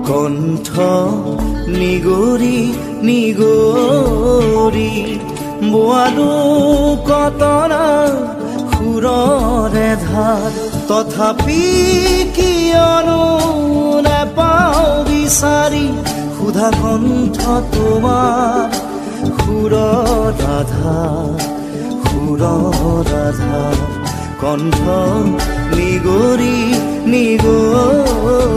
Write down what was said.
কণ্ঠ নিগৰি নিগৰি বোৱালো কতনা সুৰৰে ধাৰ তথাপি কিয়নো নেপাওঁ বিচাৰি সুধা কণ্ঠ তোমাৰ সুৰৰ আধাৰ কণ্ঠ নিগৰি নিগৰি